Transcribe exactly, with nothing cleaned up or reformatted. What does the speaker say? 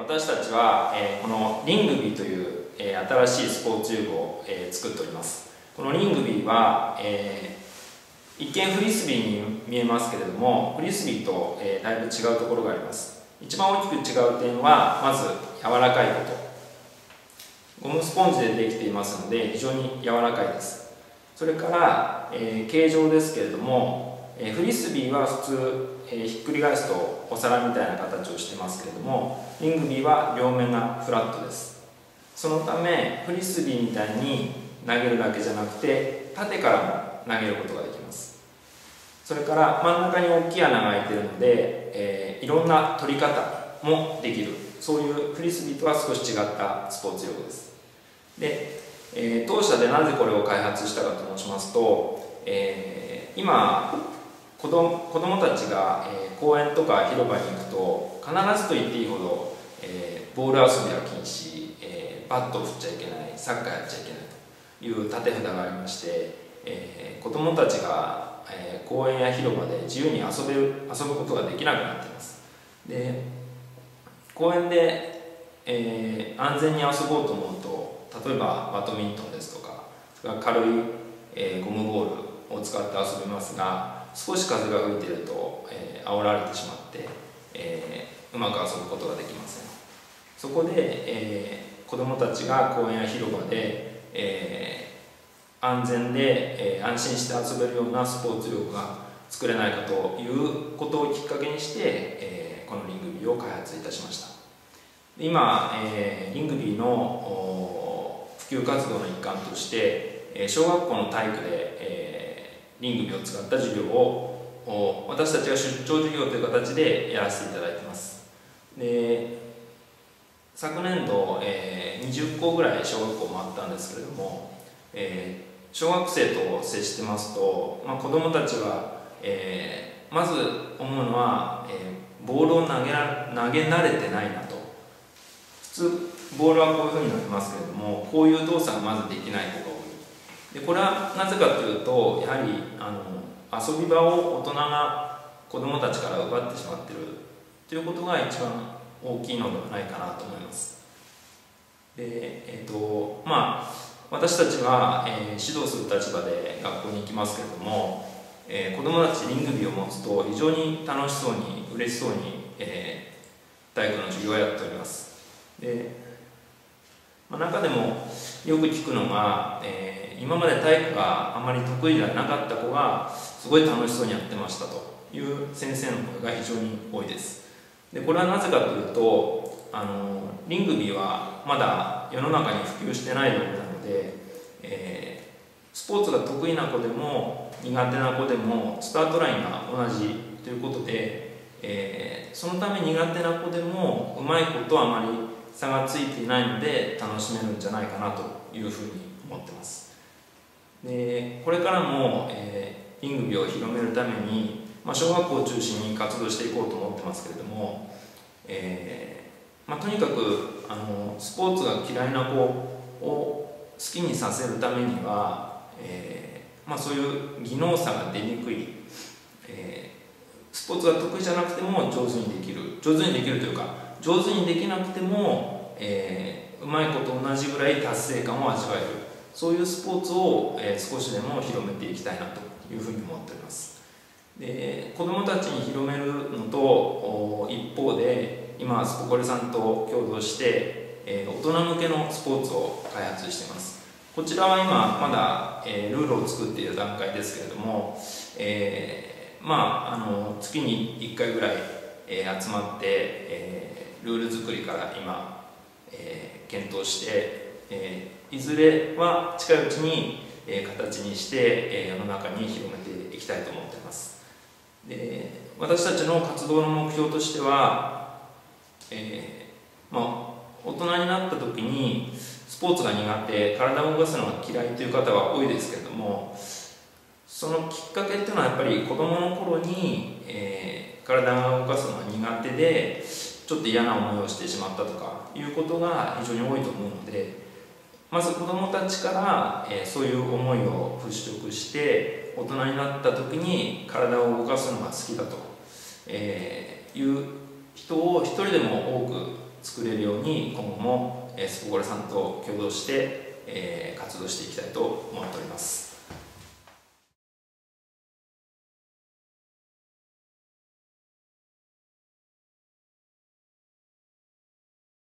私たちは、えー、このリングビーという、えー、新しいスポーツ遊具を、えー、作っております。このリングビーは、えー、一見フリスビーに見えますけれども、フリスビーと、えー、だいぶ違うところがあります。一番大きく違う点は、まず柔らかいこと。ゴムスポンジでできていますので非常に柔らかいです。それから、えー、形状ですけれども、えー、フリスビーは普通、えー、ひっくり返すとお皿みたいな形をしてますけれども、リングビーは両面がフラットです。そのためフリスビーみたいに投げるだけじゃなくて縦からも投げることができます。それから真ん中に大きい穴が開いているので、えー、いろんな取り方もできる、そういうフリスビーとは少し違ったスポーツ用具です。で、えー、当社でなぜこれを開発したかと申しますと、えー、今子ども、子どもたちが、えー、公園とか広場に行くと必ずと言っていいほど、えー、ボール遊びは禁止、えー、バットを振っちゃいけない、サッカーやっちゃいけないという立て札がありまして、えー、子どもたちが、えー、公園や広場で自由に遊べる、遊ぶことができなくなっています。で、公園で、えー、安全に遊ぼうと思うと、例えばバドミントンですとか、軽い、えー、ゴムボールを使って遊びますが、少し風が吹いていると、えー、煽られてしまって、えー、うまく遊ぶことができません。そこで、えー、子どもたちが公園や広場で、えー、安全で、えー、安心して遊べるようなスポーツ用具が作れないかということをきっかけにして、えー、このリングビーを開発いたしました。今、えー、リングビーの普及活動の一環として、小学校の体育で、えー、リングビーを使った授業を私たちが出張授業という形でやらせていただいています。で、昨年度、えー、にじゅっこぐらい小学校回ったんですけれども、えー、小学生と接してますと、まあ、子どもたちは、えー、まず思うのは、えー、ボールを投げら、投げ慣れてないなと。普通ボールはこういうふうになりますけれども、こういう動作がまずできない子が多い。でこれはなぜかというと、やはりあの遊び場を大人が子どもたちから奪ってしまっているということが一番大きいのではないかなと思います。で、えーとまあ、私たちは、えー、指導する立場で学校に行きますけれども、えー、子どもたちリングビーを持つと非常に楽しそうに嬉しそうに、えー、体育の授業をやっております。でまあ、中でもよく聞くのが、えー、今まで体育があまり得意ではなかった子がすごい楽しそうにやってましたという先生の声が非常に多いです。でこれはなぜかというと、あのリングビーはまだ世の中に普及してないようなので、えー、スポーツが得意な子でも苦手な子でもスタートラインが同じということで、えー、そのため苦手な子でもうまい子とあまり差がついていないので楽しめるんじゃないかなというふうに思ってます。でこれからも、えー、リングビーを広めるために、まあ、小学校を中心に活動していこうと思ってますけれども、えーまあ、とにかくあのスポーツが嫌いな子を好きにさせるためには、えーまあ、そういう技能差が出にくい、えー、スポーツが得意じゃなくても上手にできる上手にできるというか上手にできなくても、えー、うまい子と同じぐらい達成感を味わえる、そういうスポーツを、えー、少しでも広めていきたいなというふうに思っております。で子どもたちに広めるのと一方で今スポコレさんと共同して、えー、大人向けのスポーツを開発しています。こちらは今まだ、えー、ルールを作っている段階ですけれども、えー、まああの月にいっかいぐらい、えー、集まって、えールール作りから今、えー、検討して、えー、いずれは近いうちに、えー、形にして、えー、世の中に広めていきたいと思っています。で私たちの活動の目標としては、えーまあ、大人になった時にスポーツが苦手、体を動かすのが嫌いという方は多いですけれども、そのきっかけっていうのはやっぱり子どもの頃に、えー、体が動かすのが苦手でちょっと嫌な思いをしてしまったとかいうことが非常に多いと思うので、まず子どもたちから、えー、そういう思いを払拭して大人になった時に体を動かすのが好きだと、えー、いう人を一人でも多く作れるように今後も、えー、スポコラさんと共同して、えー、活動していきたいと思っております。